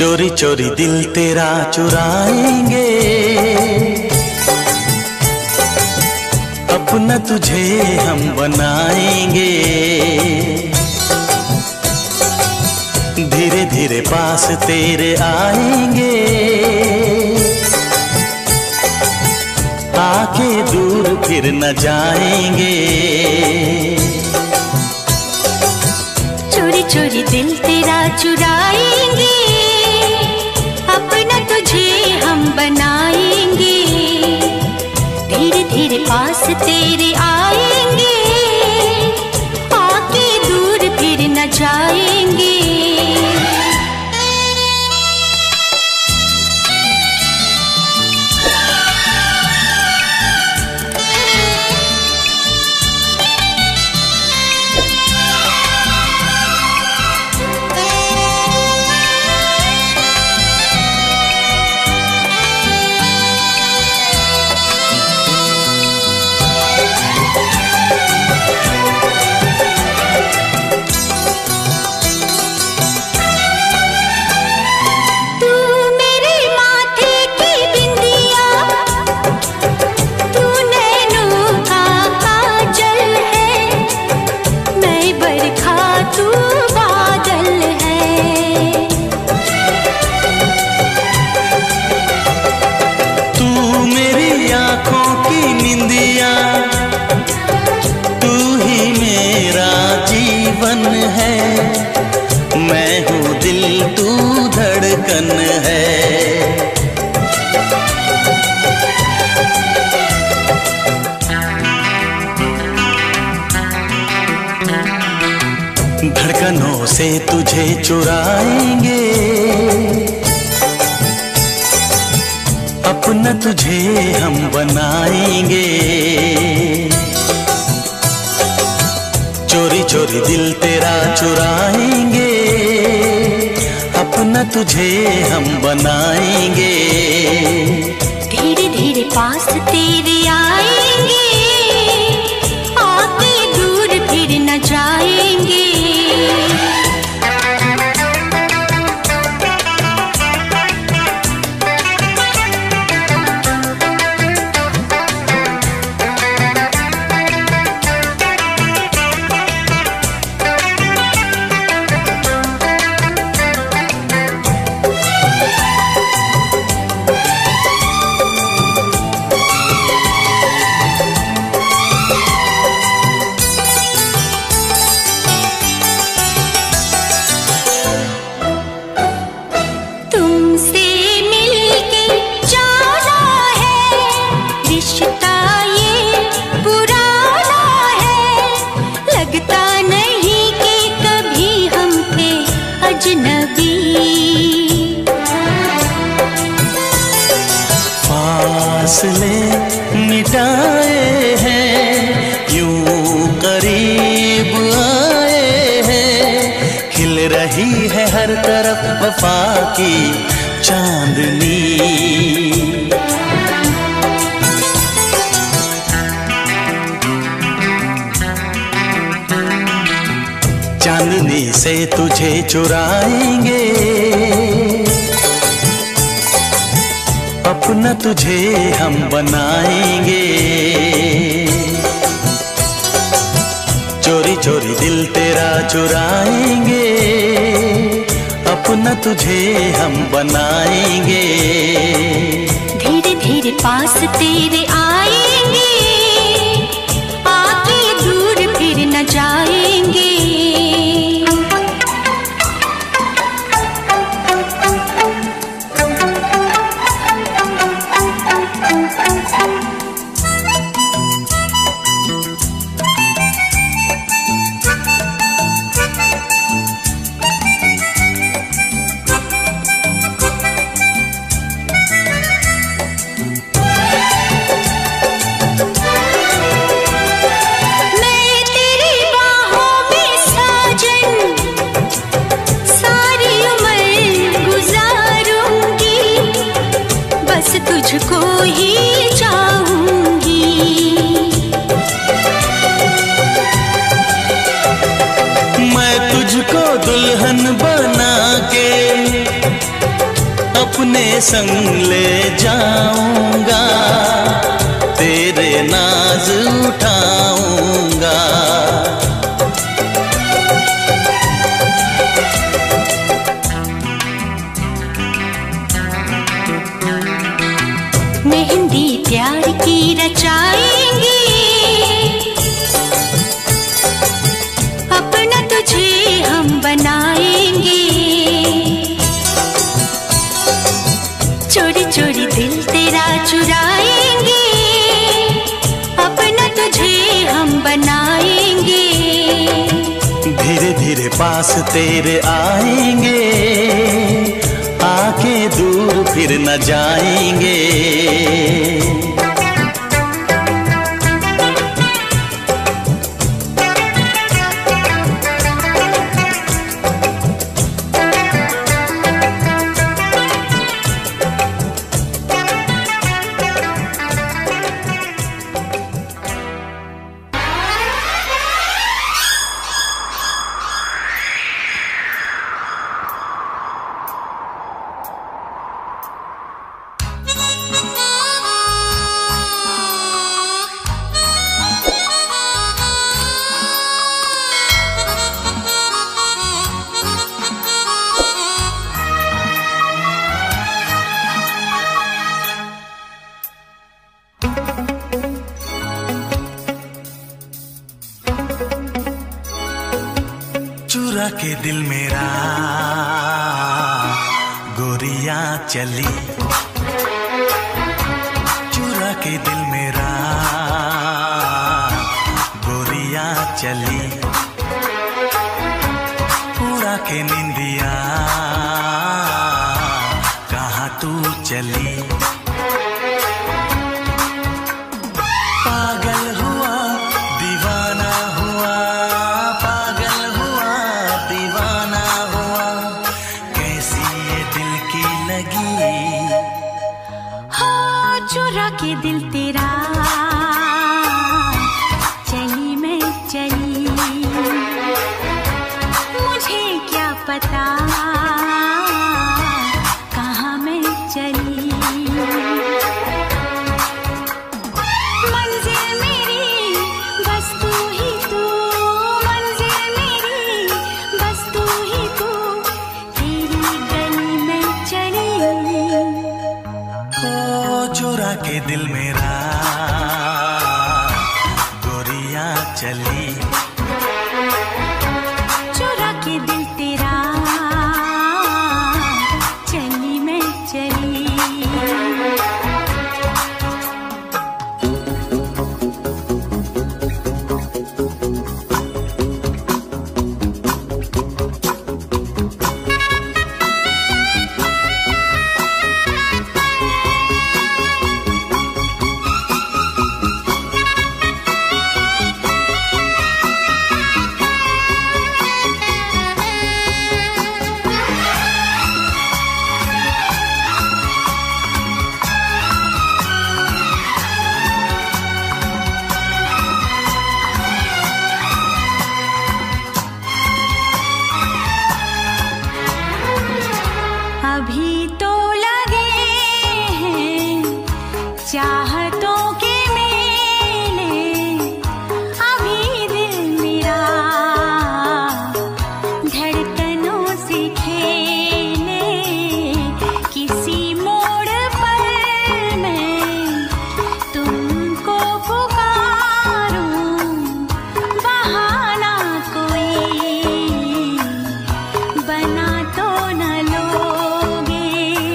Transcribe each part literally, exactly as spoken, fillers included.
चोरी चोरी दिल तेरा चुराएंगे, अपना तुझे हम बनाएंगे। धीरे धीरे पास तेरे आएंगे, आके दूर फिर न जाएंगे। चोरी चोरी दिल तेरा चुराएंगे, अपना तुझे हम बनाएंगे। धीरे धीरे पास तेरे आएंगे, आके दूर फिर न जाएंगे। मैं हूँ दिल तू धड़कन है। धड़कनों से तुझे चुराएंगे, अपना तुझे हम बनाएंगे। चोरी चोरी दिल तेरा चुराएंगे, अपना तुझे हम बनाएंगे। धीरे धीरे पास तेरे आएंगे, आके दूर फिर न जाएंगे। फासले मिटाए हैं, यूं करीब आए हैं। खिल रही है हर तरफ वफा की चांदनी। चांदनी से तुझे चुराएंगे, अपना तुझे हम बनाएंगे। चोरी चोरी दिल तेरा चुराएंगे, अपना तुझे हम बनाएंगे। धीरे धीरे पास तेरे आएंगे, आके दूर फिर न जाएंगे। मैं तेरी बाहों में संग ले जाऊंगा, तेरे नाज उठाऊंगा। मेहंदी प्यार की रचाएंगे, अपना तुझे हम बनाएंगे। चोरी चोरी दिल तेरा चुराएंगे, अपना तुझे हम बनाएंगे। धीरे धीरे पास तेरे आएंगे, आके दूर फिर न जाएंगे। चुरा के दिल मेरा गोरिया चली, चुरा के दिल मेरा गोरिया चली। उड़ा के निंदिया कहाँ तू चली। पागल हुआ दीवाना हुआ, पागल हुआ दीवाना हुआ, कैसी ये दिल की लगी। हाँ चुरा के दिल तेरा चली मैं चली, मुझे क्या पता कहाँ मैं चली। मंजिल मेरी बस तू ही तू, मंजिल मेरी बस तू ही तू, तेरी गली में चली। ओ चुरा के दिल मेरा गोरिया चली, चुरा के दिल तेरा चली मैं चली। अभी तो लगे हैं चाहतों के मेले, अभी दिल मेरा धड़कनों से खेले। किसी मोड़ पर मैं तुमको पुकारूं, बहाना कोई बना तो न लोगे।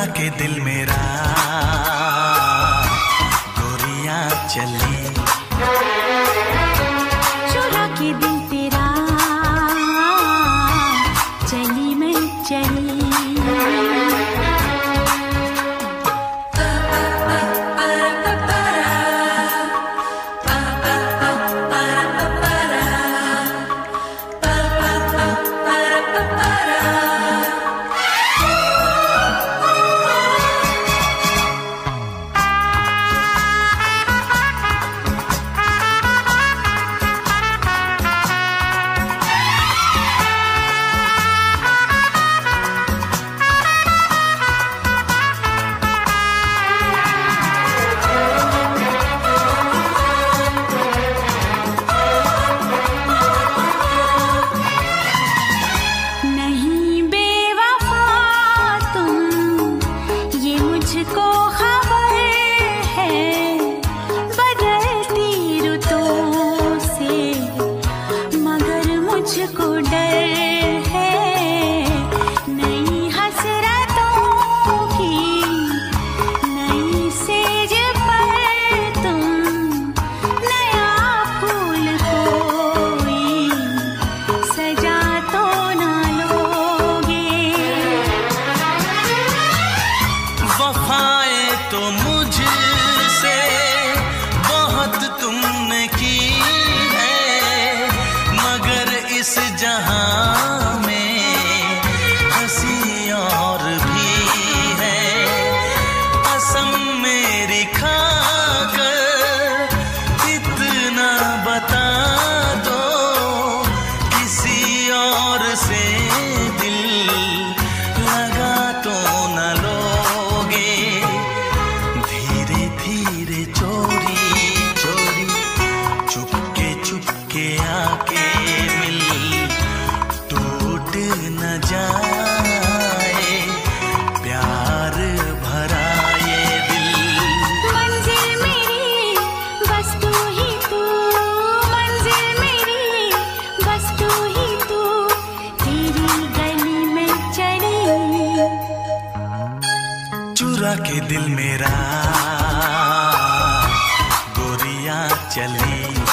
के दिल मेरा गोरियां चली, चुरा के दिल तेरा चली मैं चली। चुरा के दिल मेरा गोरियां चली।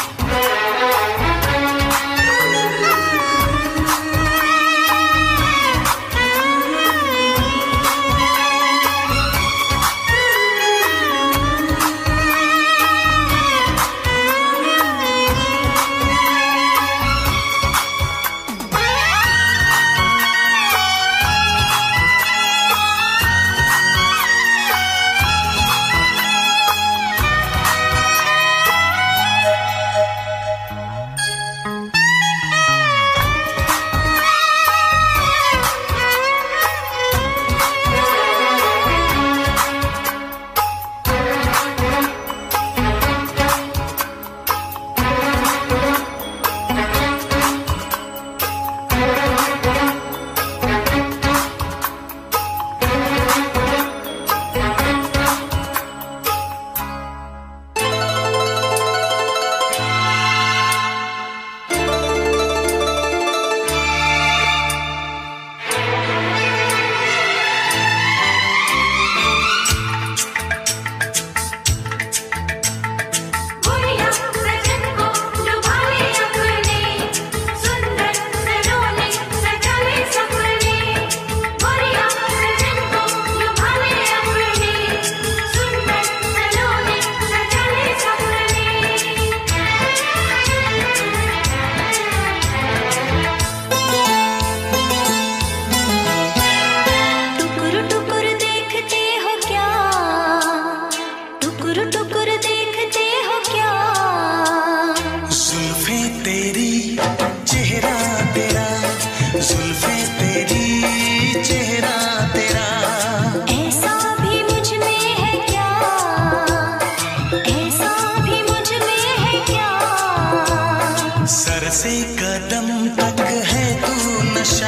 सर से कदम तक है तू नशा,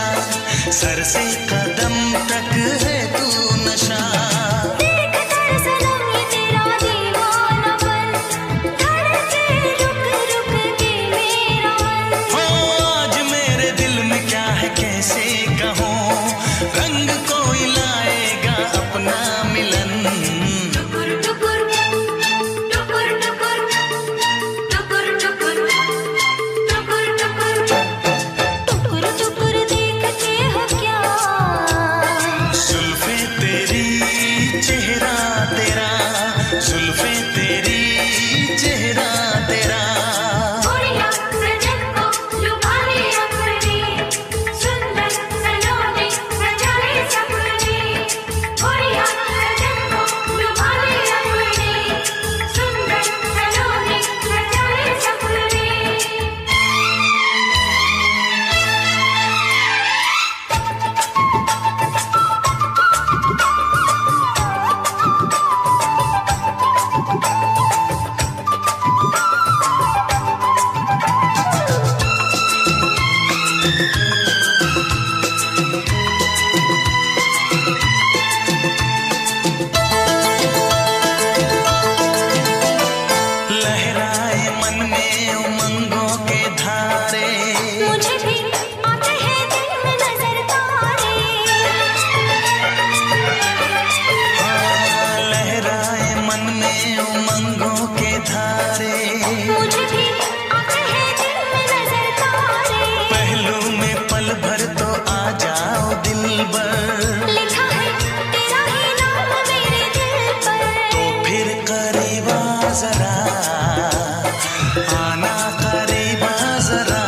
सर से कदम तक है तू नशा। देख कर सनम ये तेरा दीवानापन, धड़के रुक रुक के मेरा मन। हो आज मेरे दिल में क्या है कैसे कहूँ, रंग कोई लाएगा अपना दिलबर, लिखा है तेरा ही नाम मेरे दिल पर। तो फिर करीब आ जरा, आना करीब आ जरा।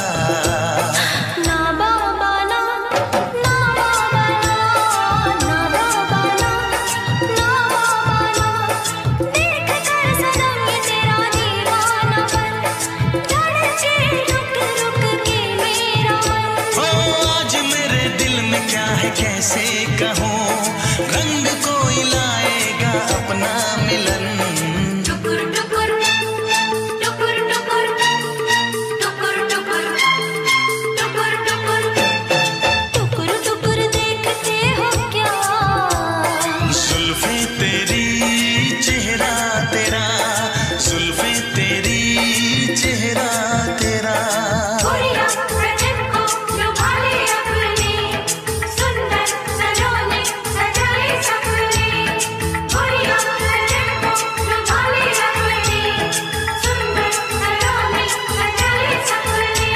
ना बाबा ना, ना बाबा ना, ना बाबा ना, ना बाबा ना। देख कर सनम ये तेरा दीवानापन, धड़के रुक रुक के मेरा मन। ओ आज मेरे दिल में क्या है कैसे कहूँ, रंग कोई लाएगा अपना मिलन। टुकुर टुकुर, टुकुर टुकुर, टुकुर टुकुर, टुकुर टुकुर, टुकुर टुकुर देखते हो क्या? जुल्फे तेरी चेहरा तेरा, जुल्फे तेरी चेहरा तेरा। गोरिया सजन को लुभा ले अपने, सुंदर सलोने सजाए सपने। गोरिया सजन को लुभा ले अपने, सुंदर सलोने सजाए सपने।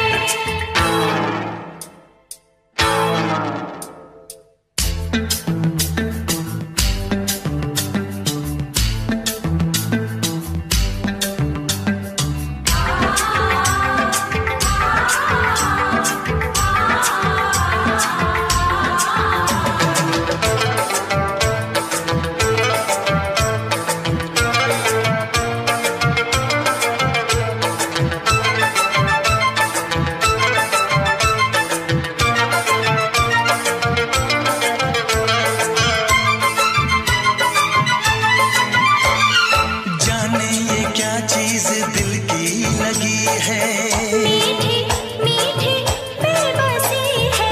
जाने ये क्या चीज दिल की लगी है, मीठी मीठी बेबसी है।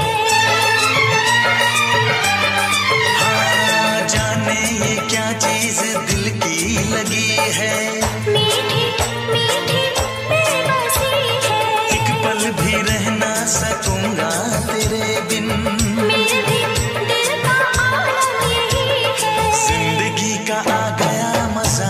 हाँ जाने ये क्या चीज दिल की लगी है। मीठी मीठी बेबसी है। एक पल भी रह ना सकूंगा तेरे बिन, मेरे भी दिल का आलम यही है। जिंदगी का आ गया मजा,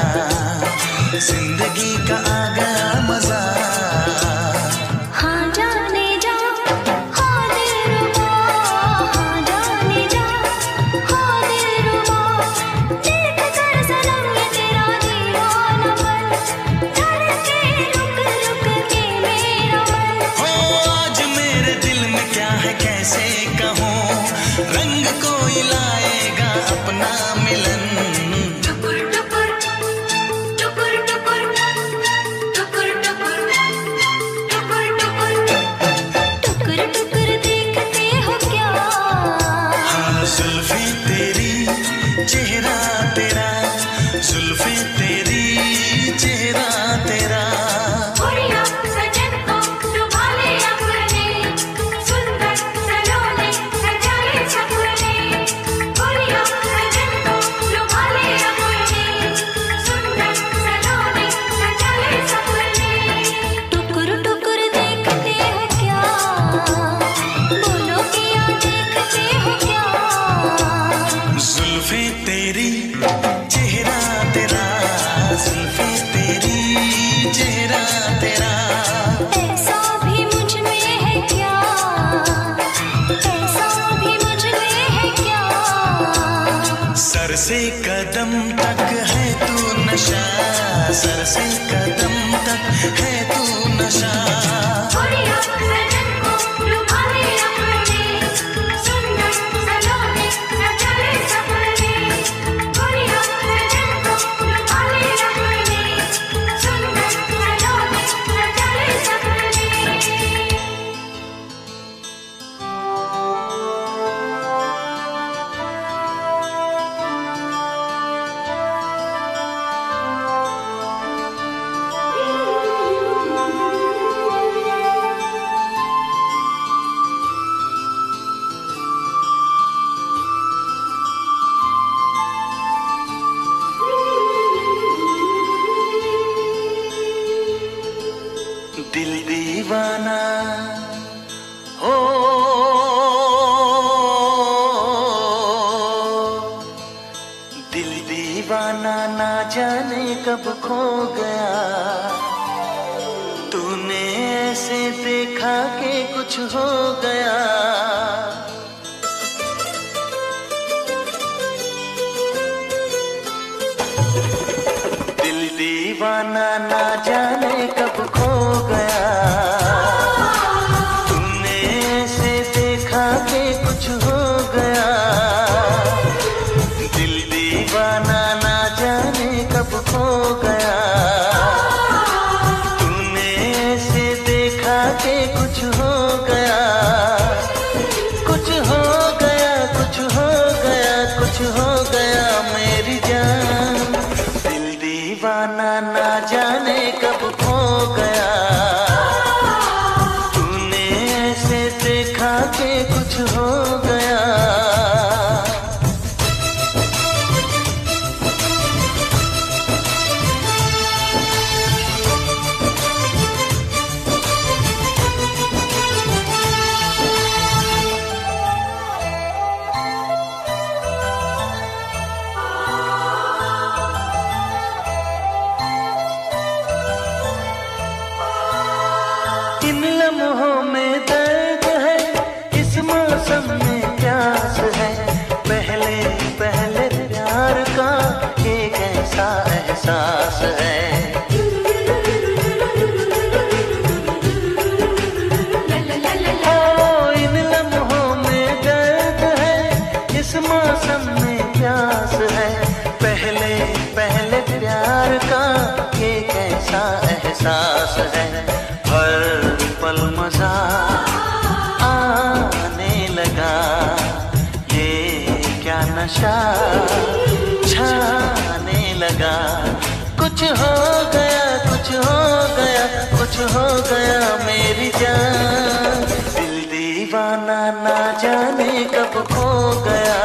जिंदगी का आ गया मजा। हाँ जाने जा, हाँ दिलरुबा, हाँ जाने जा, हाँ दिलरुबा। देख कर सनम ये तेरा दीवानापन, धड़के रुक रुक के मेरा मन। हो आज मेरे दिल में क्या है कैसे कहूँ, रंग कोई लाएगा अपना मिलन। टुकुर टुकुर, टुकुर टुकुर, टुकुर टुकुर, टुकुर टुकुर, टुकुर टुकुर देखते हो क्या? हाँ जुल्फे तेरी चेहरा तेरा, जुल्फे तेरी चेहरा तेरा। गोरिया सजन को लुभा ले अपने, सुंदर सलोने सजाए सपने। गोरिया सजन को लुभा ले अपने, सुंदर सलोने सजाए सपने। टुकुर टुकुर देखते हो क्या? बोलो क्या देखते हो क्या? जुल्फे तेरी चेहरा तेरा, जुल्फे तेरी चेहरा तेरा। ऐसा भी मुझ में है क्या? ऐसा भी मुझ में है क्या? सर से कदम तक है तू नशा, सर से कदम तक है तू नशा। गोरिया सजन को लुभा ले अपने, सुंदर सलोने सजाए सपने। गोरिया सजन को लुभा ले अपने, सुंदर सलोने सजाए सपने। दिल दीवाना हो, दिल दीवाना ना जाने कब खो गया। तूने ऐसे देखा कि कुछ हो गया। कुछ हो गया। दिल दीवाना ना जाने कब खो गया। तूने ऐसे देखा कि कुछ हो गया, कुछ हो गया, कुछ हो गया, कुछ हो गया मेरी जान। दिल दीवाना ना जाने कब खो गया। तूने ऐसे देखा कि कुछ हो गया। इन लम्हों में दर्द है, इस मौसम में प्यास है। पहले पहले प्यार का ये कैसा एहसास है। ओ इन लम्हों में दर्द है, इस मौसम में प्यास है। पहले पहले प्यार का ये कैसा एहसास है। हर पल मजा आने लगा, ये क्या नशा छाने लगा। कुछ हो गया, कुछ हो गया, कुछ हो गया मेरी जान। दिल दीवाना ना जाने कब खो गया।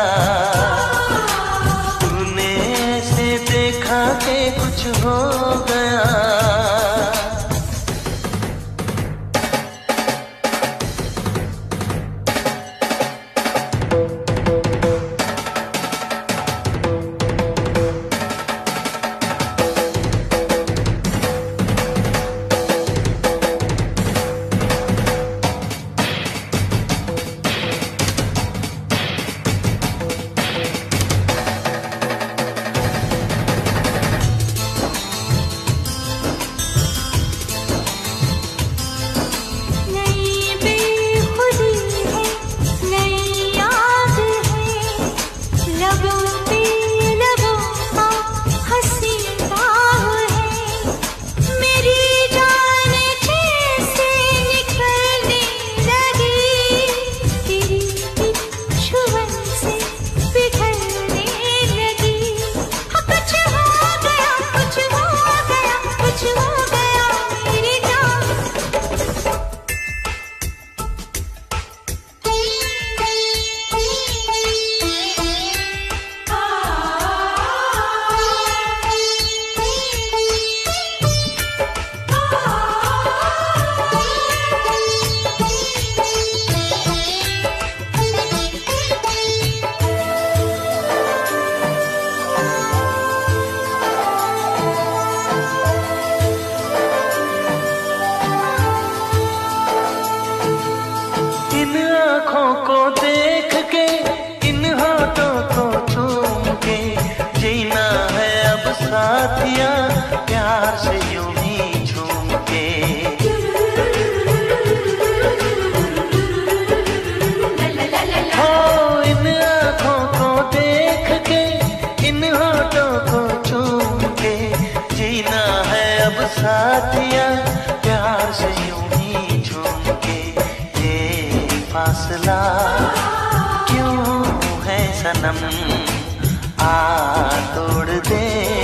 तूने ऐसे देखा कि कुछ हो गया। साथिया प्यार से यूं ही झूम के। हो इन आँखों को देख के, इन होठों को चूम के, जीना है अब साथिया प्यार से यूं ही झूम के। ये फासला क्यों है सनम, आ तोड़ दे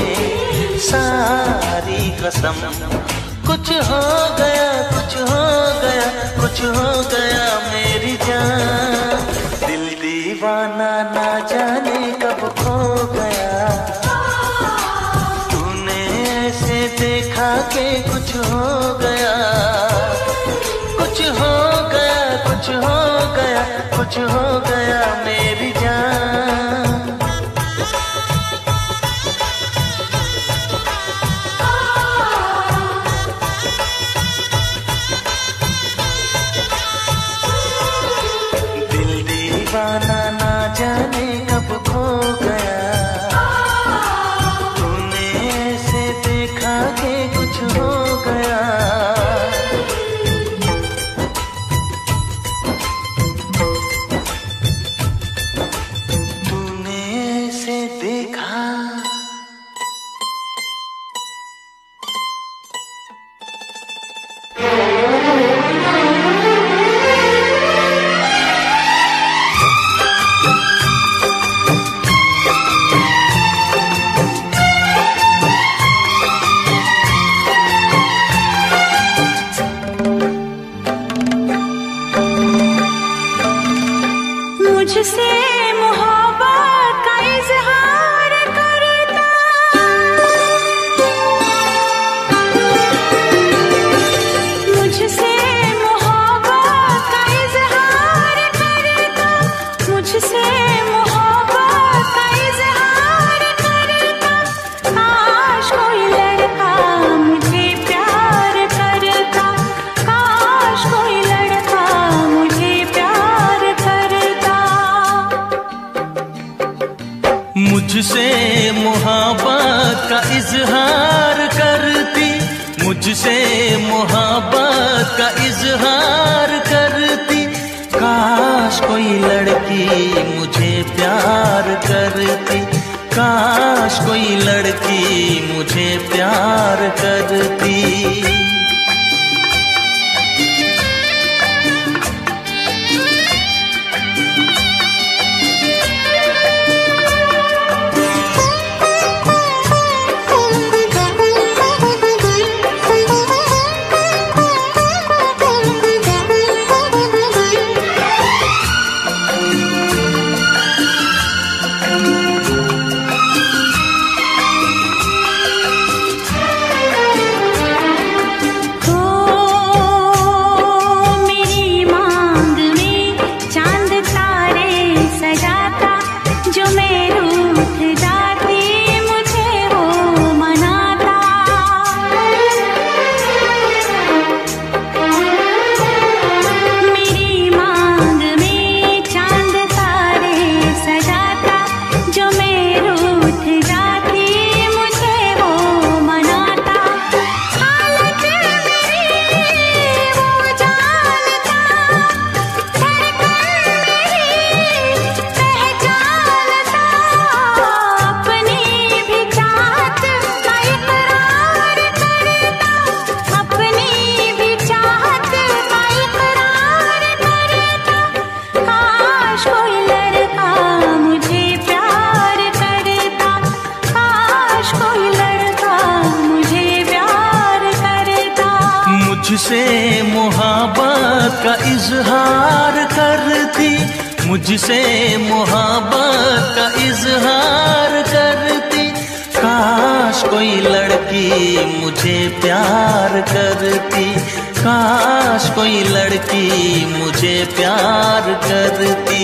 सारी कसम। कुछ हो गया, कुछ हो गया, कुछ हो गया मेरी जान। दिल दीवाना ना जाने कब खो गया। तूने ऐसे देखा कि कुछ हो गया, कुछ हो गया, कुछ हो गया, कुछ हो गया मेरी जान। दीवाना ना जाने कब खो गया। तूने ऐसे देखा कि कुछ हो गया। मुझसे मोहब्बत का इजहार करता, मुझसे मोहब्बत का इजहार करता, मुझसे मोहब्बत का इजहार करता। काश कोई लड़का मुझे प्यार करता, काश कोई लड़का मुझे प्यार करता। मुझसे मोहब्बत का इजहार करती, मुझसे मोहब्बत का इजहार करती। काश कोई लड़की मुझे प्यार करती, काश कोई लड़की मुझे प्यार करती। मुझसे मोहब्बत का इजहार करती, मुझसे मोहब्बत का इजहार करती। काश कोई लड़की मुझे प्यार करती, काश कोई लड़की मुझे प्यार करती।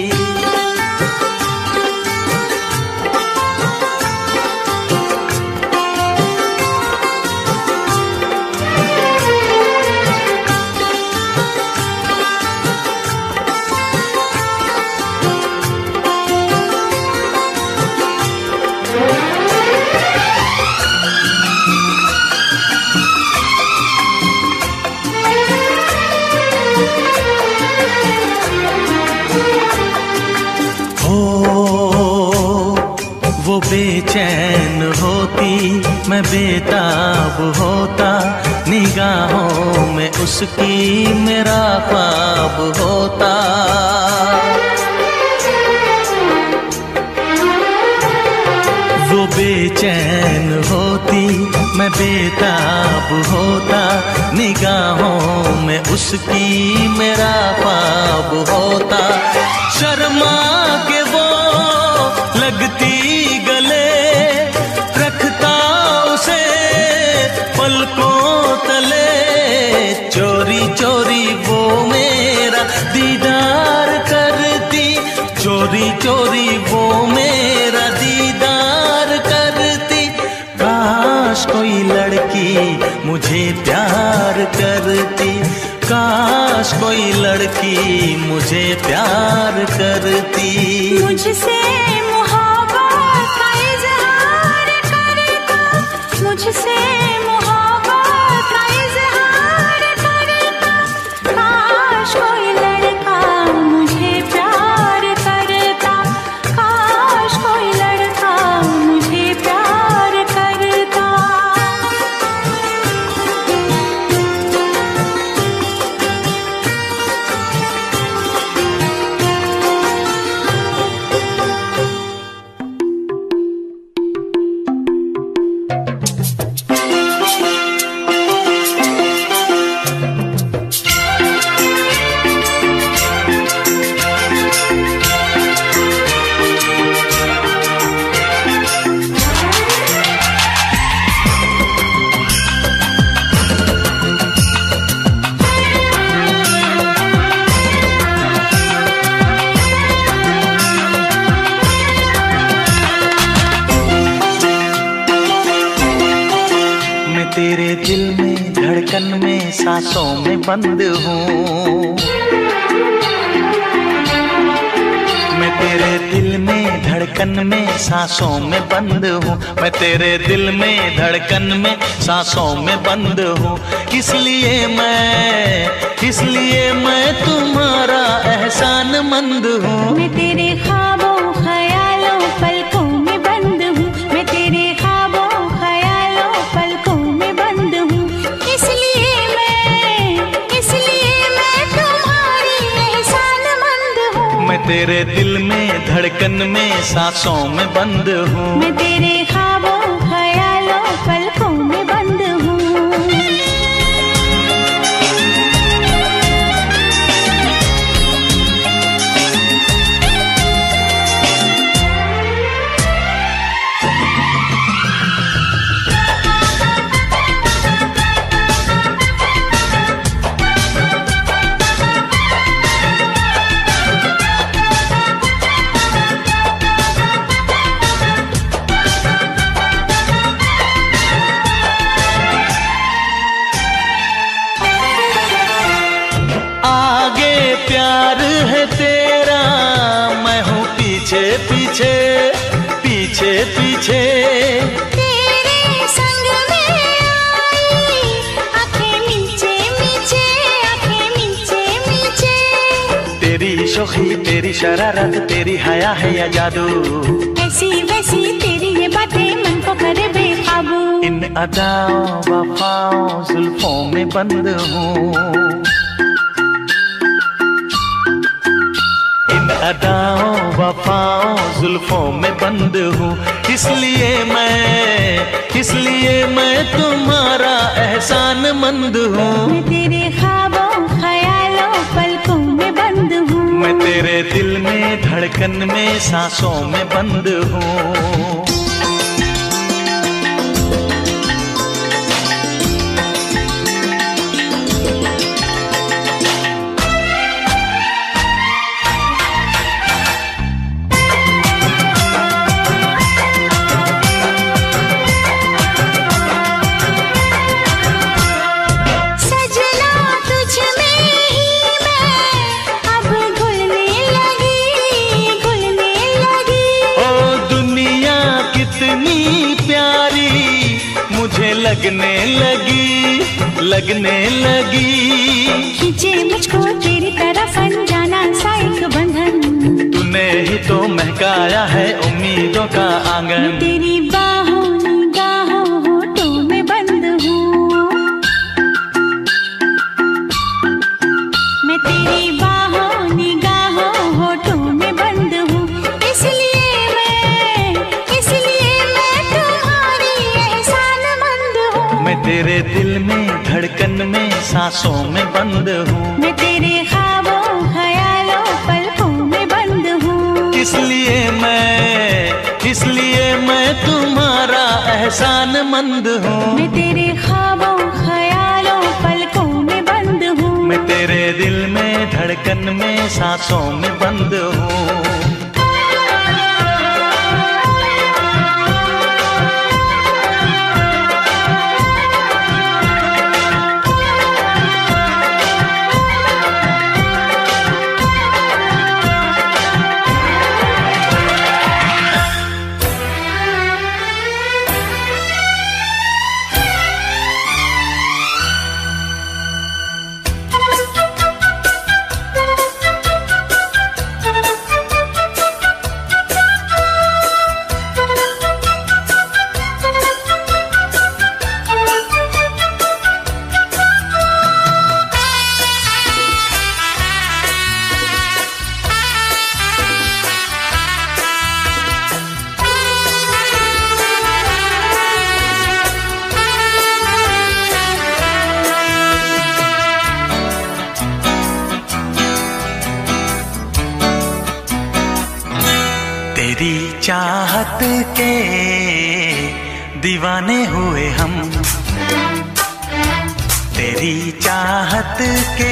वो बेचैन होती, मैं बेताब होता, निगाहों में उसकी मेरा ख्वाब होता। वो बेचैन होती, मैं बेताब होता, निगाहों में उसकी मेरा ख्वाब होता। शर्मा के वो लगती गले, रखता उसे पलकों तले। चोरी चोरी वो मेरा दीदार करती, चोरी चोरी वो मेरा दीदार करती। काश कोई लड़की मुझे प्यार करती, काश कोई लड़की मुझे प्यार करती। मुझसे मोहब्बत का इजहार करता, मुझसे मोहब्बत का इजहार करता। काश कोई लड़का मुझे प्यार करता, काश कोई लड़का मुझे प्यार करता। तेरे दिल में धड़कन में सांसों में बंद हूँ। मैं तेरे दिल में धड़कन में सांसों में बंद हूँ। मैं तेरे दिल में धड़कन में सांसों में बंद हूँ। इसलिए मैं इसलिए मैं तुम्हारा एहसान मंद हूँ। मैं तेरे ख्वाबों ख्यालों पलकों में बंद हूँ। मैं तेरे ख्वाबों ख्यालों पलकों में बंद हूँ। इसलिए मैं इसलिए मैं तुम्हारी एहसान मंद हूँ। मैं तेरे दिल में धड़कन में सांसों में बंद हूँ। मैं तेरे ख्वाबों ख्यालों पलकों में बंद हूँ। प्यार है तेरा, मैं हूँ पीछे पीछे पीछे पीछे। तेरे संग में आई आंखें मीचे मीचे आंखें मीचे मीचे। तेरी शोखी तेरी शरारत तेरी हया है या जादू, ऐसी वैसी तेरी ये बातें मन को करे बेकाबू। इन अदाओं वफाओं जुल्फों में बंद हूँ। अदाओं वफाओं जुल्फों में बंद हूँ। इसलिए मैं इसलिए मैं तुम्हारा एहसान मंद हूँ। मैं तेरे ख्वाबों ख्यालों पलकों में बंद हूँ। मैं तेरे दिल में धड़कन में सांसों में बंद हूँ। लगने लगी लगने लगी। खींचे मुझको तेरी तरफ अनजाना सा एक बंधन। तूने ही तो महकाया है उम्मीदों का आंगन। मैं तेरी बाहों निगाहों होठों में बंद हूँ। मैं तेरी बाहों निगाहों होठों में बंद हूँ। इसलिए मैं इसलिए मैं तुम्हारी एहसान मंद हूँ। मैं तेरे दिल में धड़कन में सांसों में बंद हूँ। मैं तेरे ख्वाबों ख्यालों पलकों में बंद हूँ। इसलिए मैं इसलिए मैं तुम्हारा एहसान मंद हूँ। मैं तेरे ख्वाबों ख्यालों पलकों में बंद हूँ। मैं तेरे दिल में धड़कन में सांसों में बंद हूँ। तेरी चाहत के दीवाने हुए हम, तेरी चाहत के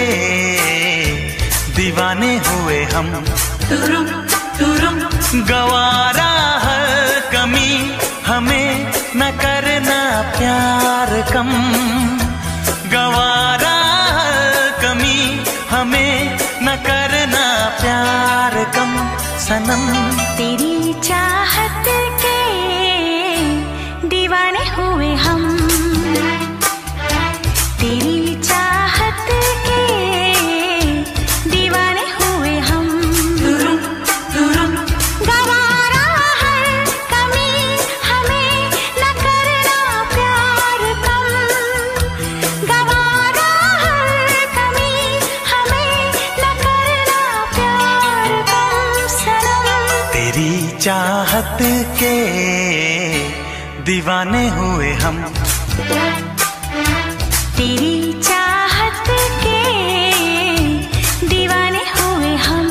दीवाने हुए हम। तुरुम तुरुम गवारा हर कमी हमें न करना प्यार कम। सनम। तेरी चाहत के दीवाने हुए हम, तेरी चाहत के दीवाने हुए हम। गवारा हर कमी हमें न करना प्यार कम, गवारा हर कमी हमें न करना प्यार कम सनम। तेरी चाहत के दीवाने हुए हम, तेरी चाहत के दीवाने हुए हम।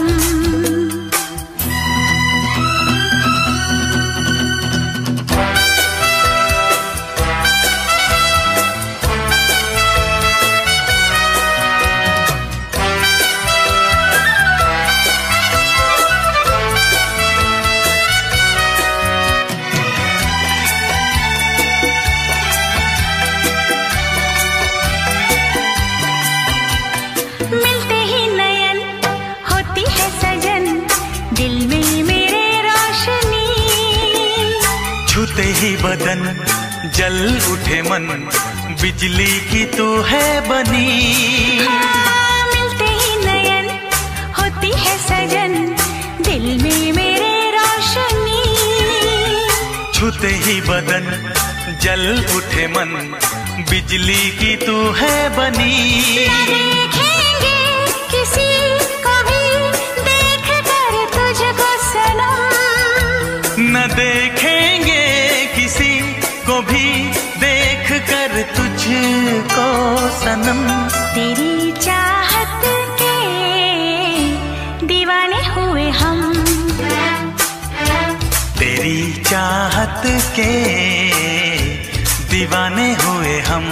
मिलते ही नयन होती है सजन, दिल में मेरे रोशनी। छूते ही बदन जल उठे मन, बिजली की तू है बनी। हाँ, मिलते ही नयन होती है सजन, दिल में मेरे रोशनी। छूते ही बदन जल उठे मन, बिजली की तू है बनी। देखेंगे किसी को भी देख कर तुझको सनम, न देखेंगे किसी को भी देख कर तुझको सनम। तेरी चाहत के दीवाने हुए हम, तेरी चाहत के दीवाने हुए हम।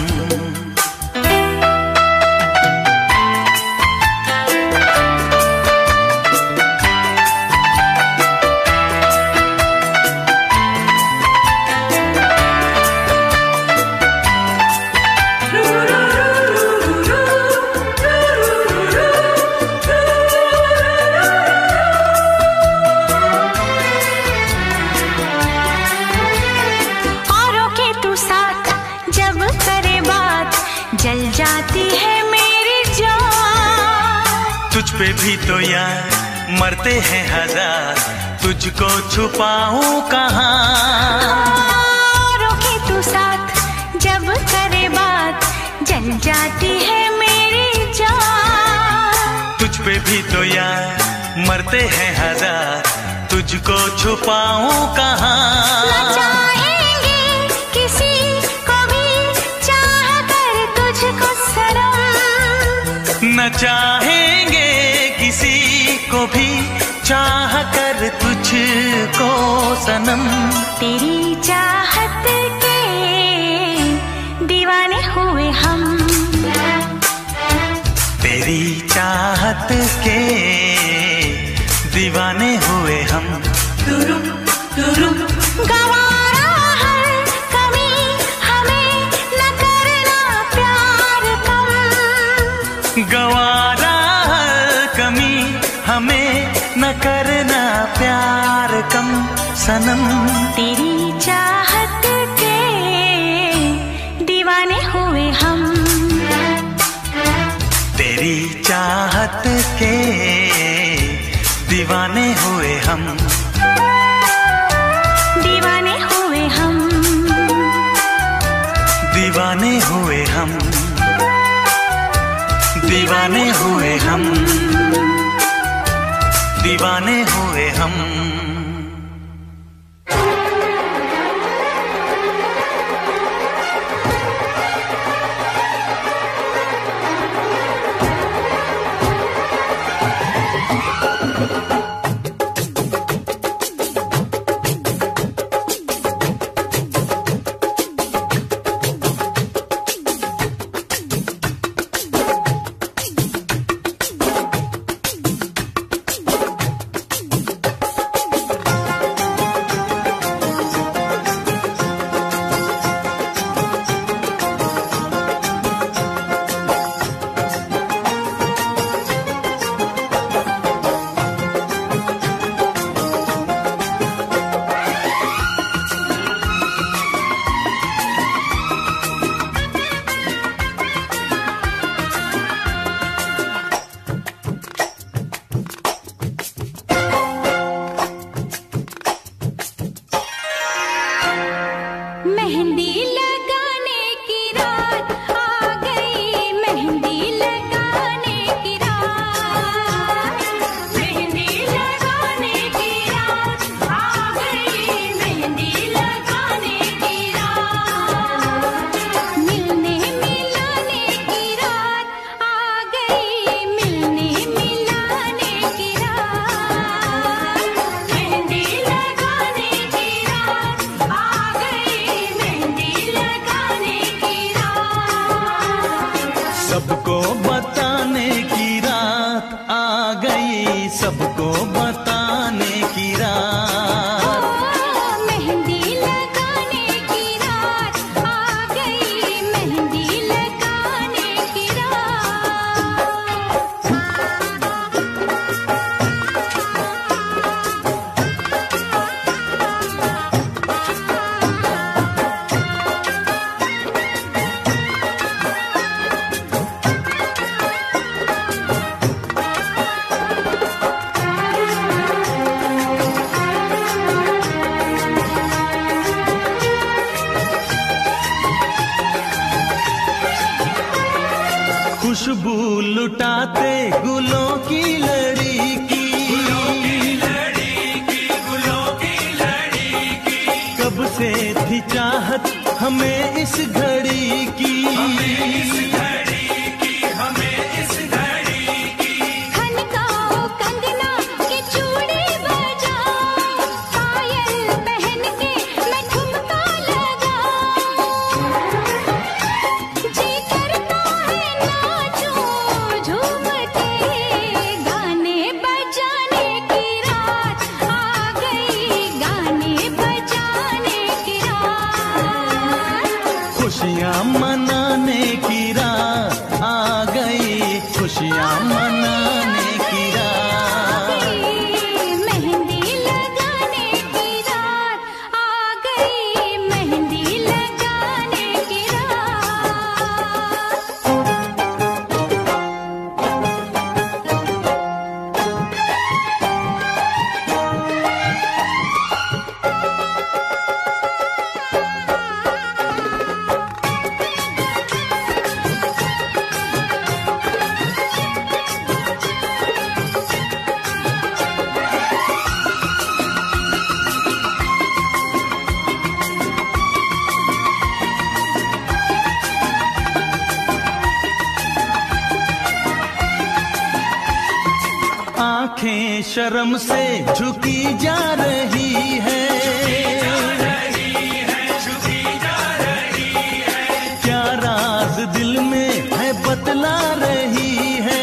औरों के तू साथ जब करे बात, जल जाती है मेरी जान। तुझ पे भी तो यार मरते हैं हजार, तुझको छुपाऊं कहाँ। औरों के तू साथ जब करे बात, जल जाती है मेरी जान। तुझ पे भी तो यार मरते हैं हजार, तुझको छुपाऊं कहाँ। न चाहेंगे किसी को भी चाह कर तुझको सनम, न चाहेंगे किसी को भी चाह कर तुझको सनम। तेरी चाहत के दीवाने हुए हम, तेरी चाहत के दीवाने हुए हम। गवारा हर कमी हमें न करना प्यार कम, गवारा हर कमी हमें न करना प्यार कम सनम। तेरी चाहत के दीवाने हुए हम, तेरी चाहत के दीवाने हुए हम। दीवाने हुए हम, दीवाने हुए हम, दीवाने हुए हम, दीवाने हुए हम। लुटाते गुलों की लड़ी की, कब से थी चाहत हमें इस घड़ी की, खुशियाँ मनाने की रात आ गई, खुशियाँ मनाने की रात, मेहंदी लगाने की रात आ गई, मेहंदी लगाने की आंखें शर्म से झुकी जा रही है, क्या राज दिल में है बतला रही है,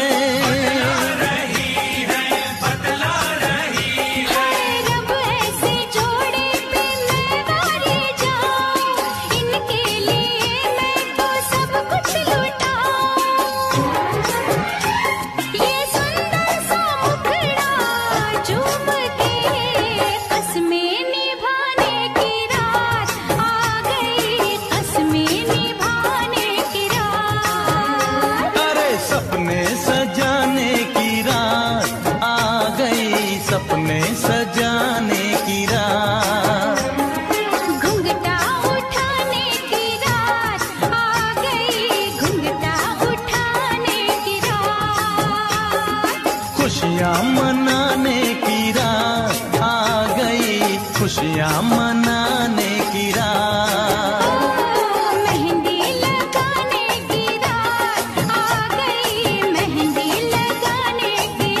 रब ऐसे जोड़े पे मैं वारी जाऊं, इनके लिए मैं तो सब कुछ लुटाऊं, ये सुंदर सा मुखड़ा चूम के कसमें निभाने की रात आ गई, कसमें निभाने की रात, अरे सपने सजाने की रात आ गई, सपने सजाने की रात, घुंघटा उठाने की रात आ गई, घुंघटा उठाने की रात, खुशियाँ मनाने की रात आ गई, खुशियाँ मनाने की रात, मेहंदी लगाने की रात आ गई, मेहंदी लगाने की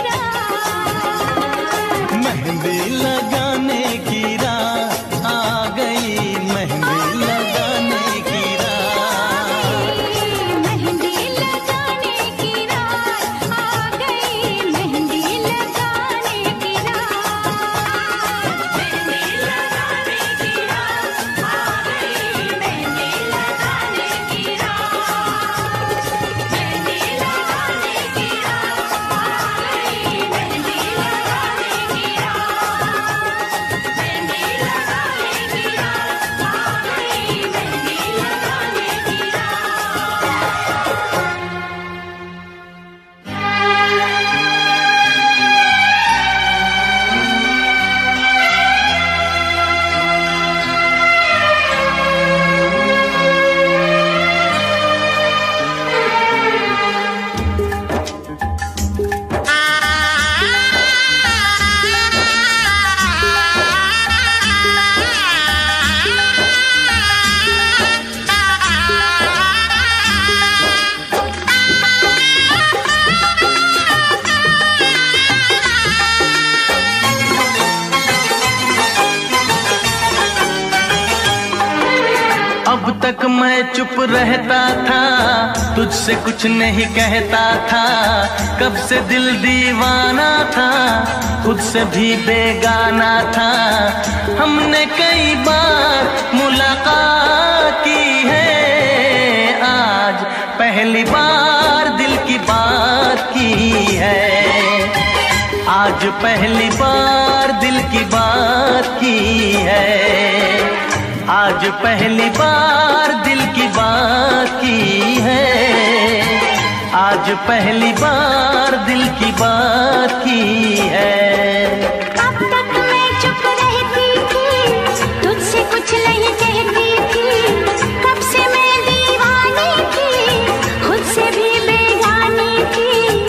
रात, मेहंदी लगाने की रात आ गई, मेहंदी लगाने की रात, मेहंदी लगाने की रात आ गई, मेहंदी लगाने की रात, मेहंदी लगाने की रात आ गई, मेहंदी लगाने की रात, मेहंदी लगाने की रात आ गई, मेहंदी लगाने की रात, मेहंदी लगाने की रात आ गई, मेहंदी लगाने की अब तक मैं चुप रहता था, तुझसे कुछ नहीं कहता था, कब से दिल दीवाना था, खुद से भी बेगाना था, हमने कई बार मुलाकात की है, आज पहली बार दिल की बात की है, आज पहली बार दिल की बात की है, आज पहली बार दिल की बात की है, आज पहली बार दिल की बात की है। अब तक मैं चुप रहती थी, तुझसे कुछ नहीं कहती थी, कब से मैं दीवानी थी, खुद से भी बेगानी थी,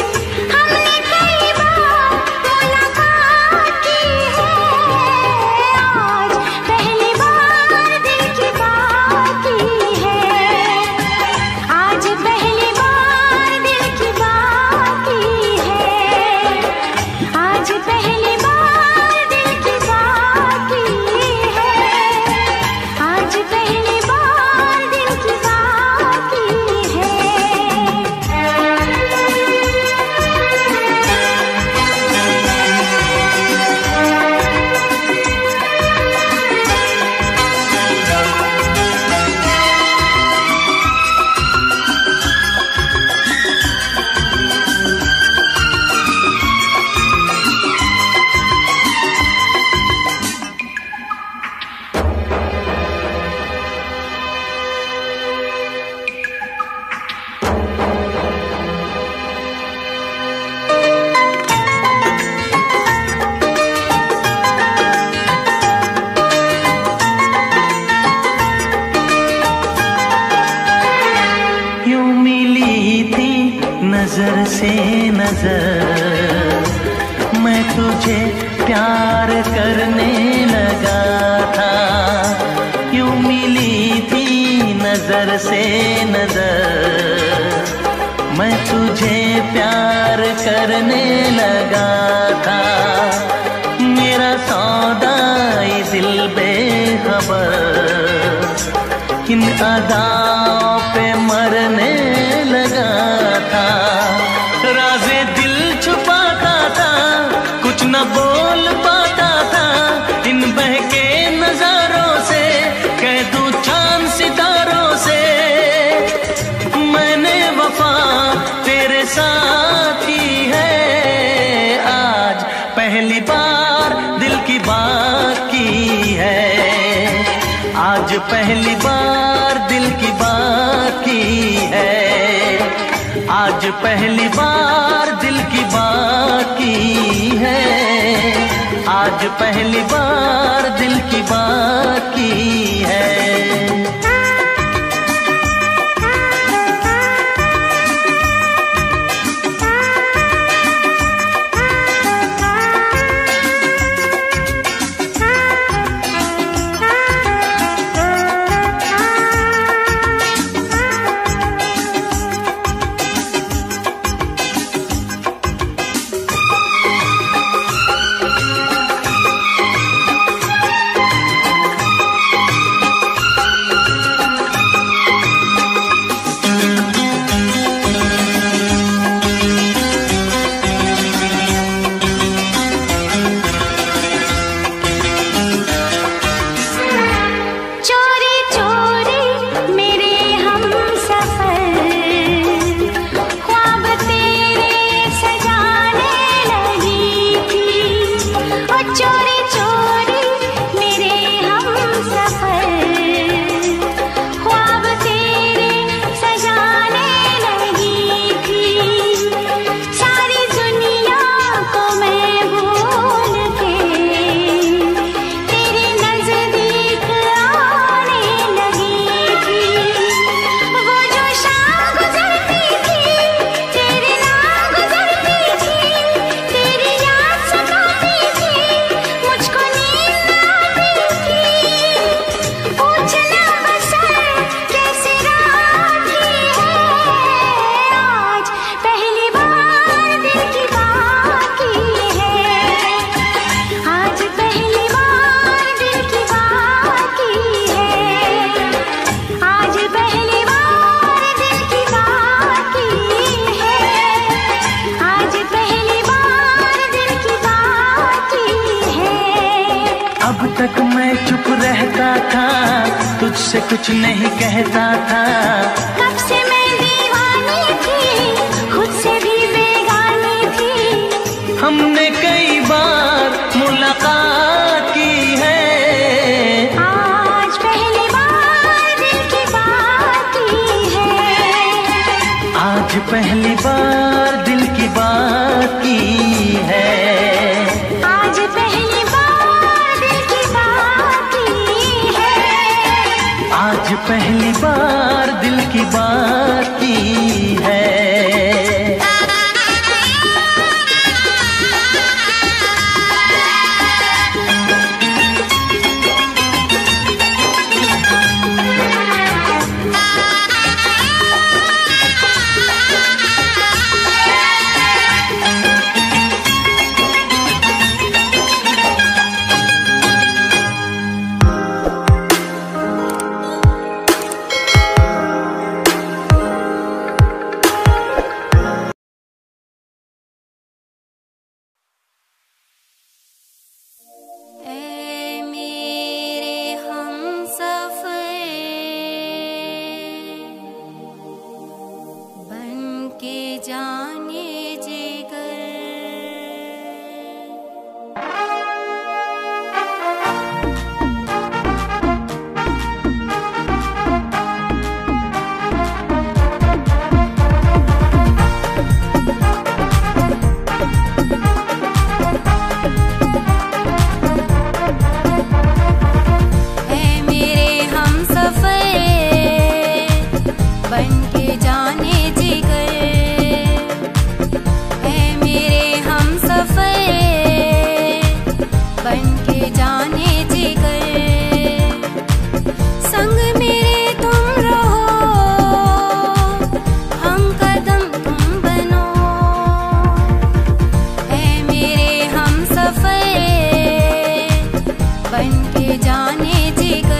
नजर। मैं तुझे प्यार करने लगा था, यूं मिली थी नजर से नजर। मैं तुझे प्यार करने लगा था, मेरा सौदा ये दिल बेखबर इन अदाओं पे मरने लगा था। राज़े दिल छुपाता था, कुछ न बोल पाता था, इन बहके नजारों से कह दूं चांद सितारों से। मैंने वफा तेरे साथ ही है, आज पहली बार दिल की बात की है। आज पहली बार दिल की बात की है, आज पहली बार दिल की बात की है, आज पहली बार दिल की बात की है। तुझसे कुछ नहीं कहता था, कब से मैं दीवानी थी, खुद से भी बेगानी थी। हमने कई बार मुलाकात की है, आज पहली बार दिल की बात की है। आज पहली बार दिल की बात की है। आज पहली बार दिल की बात की है। आज पहली बार दिल की बात की है। के जाने जिगर।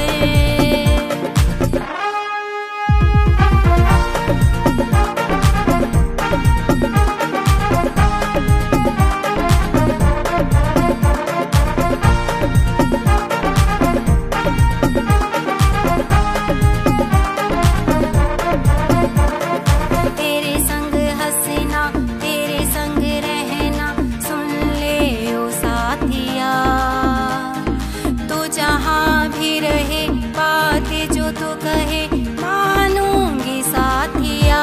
तेरे संग हंसना तेरे संग रहना सुन ले ओ साथिया, तू जहाँ भी रहे बातें जो तू कहे मानूंगी साथिया।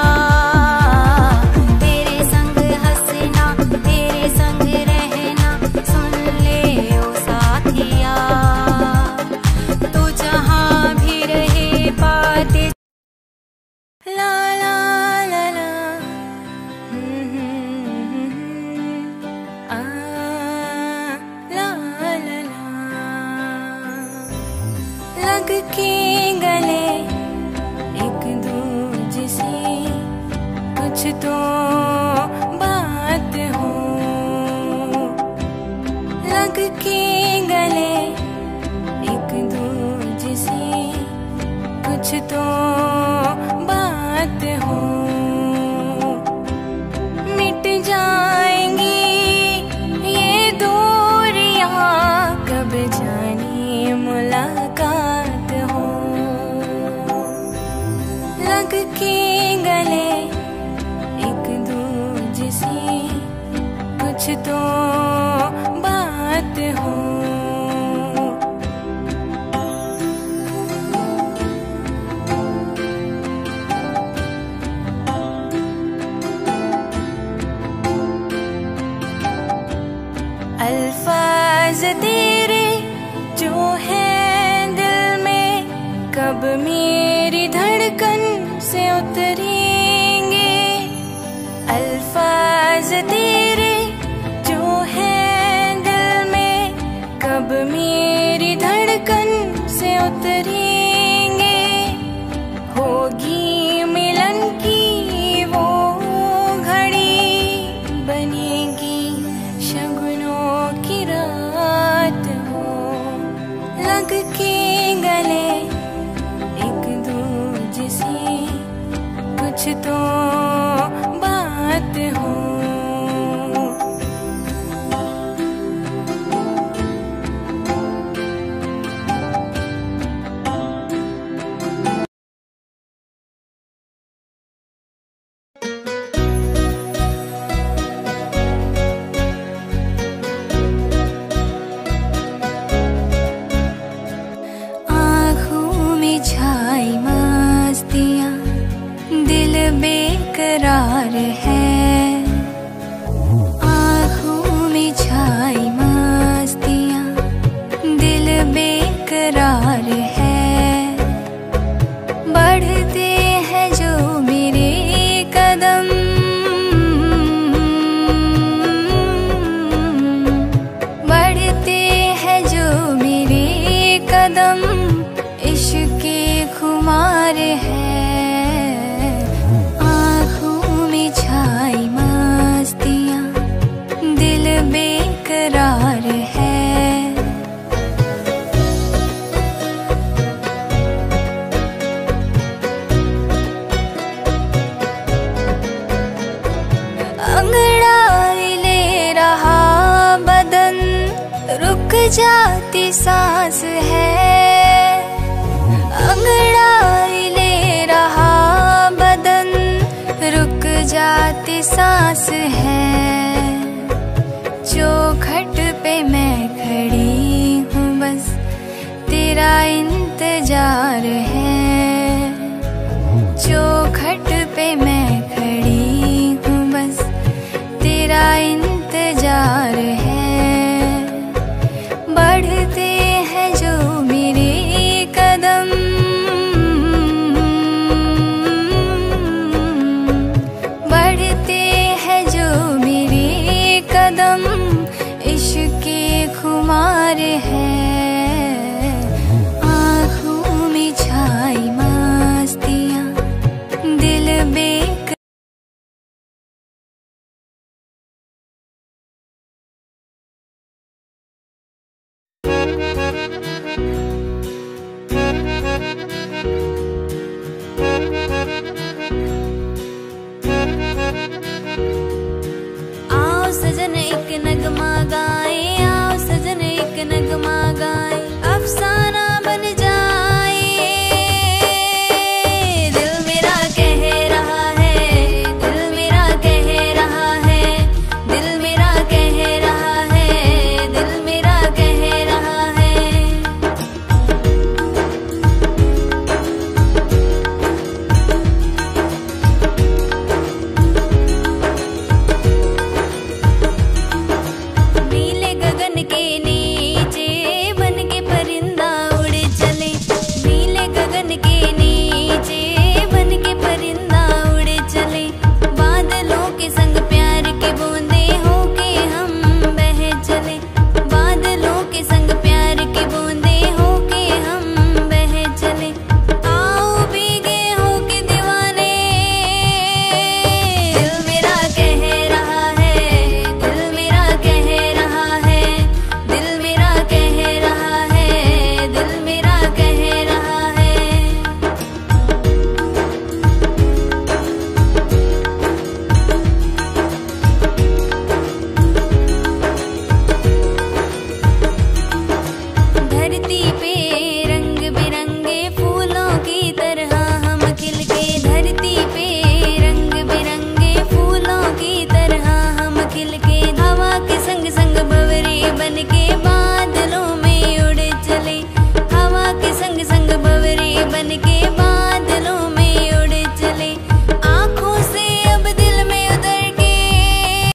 तेरे संग हंसना तेरे संग रहना सुन ले ओ साथिया, तू जहाँ भी रहे बातें ला ला ला ला आ ला ला ला। लग के गले एक दूजे से कुछ तो बात हो, लग के गले एक दूजे से कुछ तो बात हो। मिट जाएंगी ये दूरियां कब जाने मुलाकात हो, लग के गले एक दूजे से कुछ तो बात हो। अल्फाज तेरे जो हैं दिल में कब मेरी धड़कन से उतरेंगे। अल्फाज तेरे जो हैं दिल में कब मेरी धड़कन से उतरेंगे। होगी मिलन की वो घड़ी बनेगी शगुनों की रात हो, लग के गले एक दूजे से कुछ तो बात हो। छाई मस्तियाँ दिल बेकरार है, आँखों में छाई मस्तियाँ दिल बेकरार है। बढ़ते हैं जो मेरे कदम बढ़ते हैं जो मेरे कदम इश्क़ खुमार है। आँखों में छाई मस्तियाँ दिल बेकरार है। अंगड़ाई ले रहा बदन रुक जाती सांस है। अंगड़ाई ले रहा बदन रुक जाती सांस है। चौखट पे मैं खड़ी हूँ बस तेरा इंतजार है। चौखट पे मैं खड़ी हूँ बस तेरा इंतजार है। बढ़ते हैं जो मेरे कदम बढ़ते हैं जो मेरे कदम इश्क़ खुमार है।